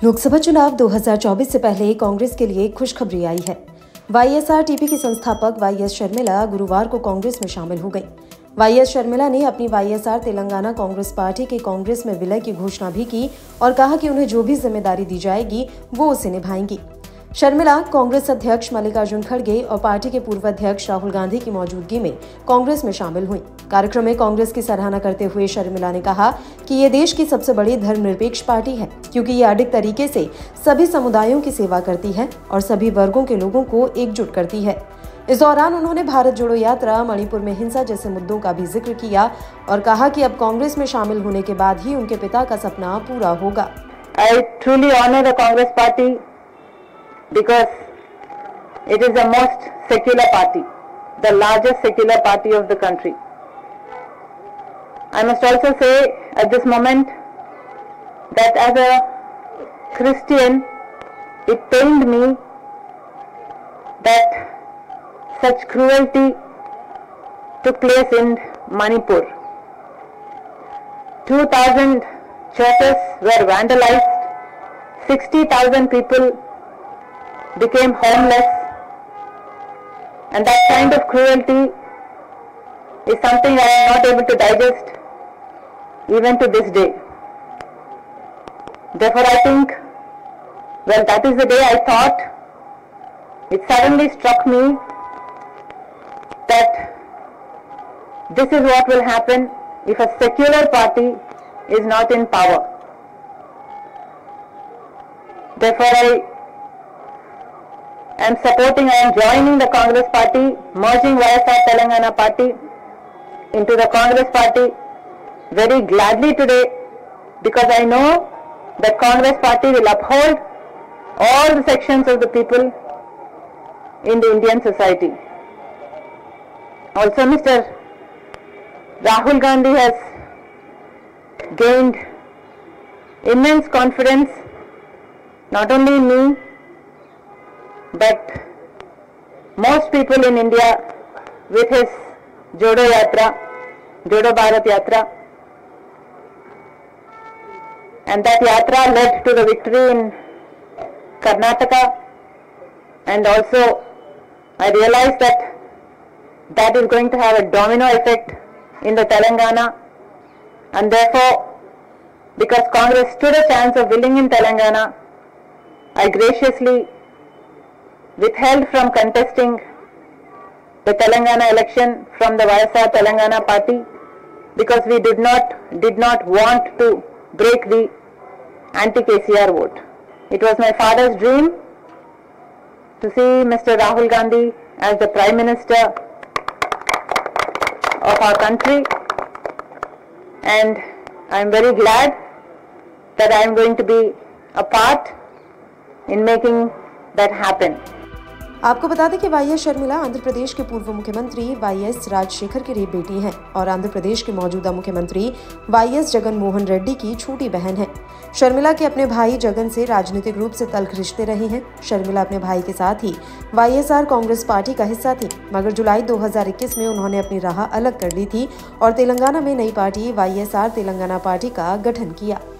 लोकसभा चुनाव 2024 से पहले कांग्रेस के लिए खुशखबरी आई है। वाईएसआर-टीपी की संस्थापक वाईएस शर्मिला गुरुवार को कांग्रेस में शामिल हो गई। वाईएस शर्मिला ने अपनी वाईएसआर तेलंगाना कांग्रेस पार्टी के कांग्रेस में विलय की घोषणा भी की और कहा कि उन्हें जो भी जिम्मेदारी दी जाएगी वो उसे निभाएंगी। शर्मिला कांग्रेस अध्यक्ष मल्लिकार्जुन खड़गे और पार्टी के पूर्व अध्यक्ष राहुल गांधी की मौजूदगी में कांग्रेस में शामिल हुई। कार्यक्रम में कांग्रेस की सराहना करते हुए शर्मिला ने कहा कि ये देश की सबसे बड़ी धर्मनिरपेक्ष पार्टी है, क्योंकि ये अडिग तरीके से सभी समुदायों की सेवा करती है और सभी वर्गों के लोगों को एकजुट करती है। इस दौरान उन्होंने भारत जोड़ो यात्रा, मणिपुर में हिंसा जैसे मुद्दों का भी जिक्र किया और कहा कि अब कांग्रेस में शामिल होने के बाद ही उनके पिता का सपना पूरा होगा। I truly honor the Congress party because it is the most secular party, the largest secular party of the country. I must also say at this moment that as a Christian, it pained me that such cruelty took place in Manipur. 2,000 churches were vandalized, 60,000 people became homeless, and that kind of cruelty is something I am not able to digest even to this day. Therefore I think, well, that is the day I thought, it suddenly struck me that this is what will happen if a secular party is not in power. Therefore I am supporting, I am joining the Congress party, merging YSR Telangana party into the Congress party very gladly today, because I know that Congress party will uphold all the sections of the people in the Indian society. Also, Mr. Rahul Gandhi has gained immense confidence not only in me but most people in India with his Jodo Yatra, Jodo Bharat Yatra, and that Yatra led to the victory in Karnataka, and also I realized that that is going to have a domino effect in the Telangana, and therefore, because Congress stood a chance of winning in Telangana, I graciously withheld from contesting the Telangana election from the YSR Telangana party, because we did not want to break the anti-KCR vote. It was my father's dream to see Mr. Rahul Gandhi as the Prime Minister of our country, and I am very glad that I am going to be a part in making that happen. आपको बता दें कि YS Sharmila Andhra Pradesh के पूर्व मुख्यमंत्री YS Rajshekhar की बेटी हैं और आंध्र प्रदेश के मौजूदा मुख्यमंत्री वाईएस जगन मोहन रेड्डी की छोटी बहन हैं। शर्मिला के अपने भाई जगन से राजनीतिक रूप से तल्ख रिश्ते रहे हैं। शर्मिला अपने भाई के साथ ही वाईएसआर कांग्रेस पार्टी का हिस्सा थी, मगर जुलाई 2021 में उन्होंने अपनी राह अलग कर ली थी और तेलंगाना में नई पार्टी वाईएसआर तेलंगाना पार्टी का गठन किया।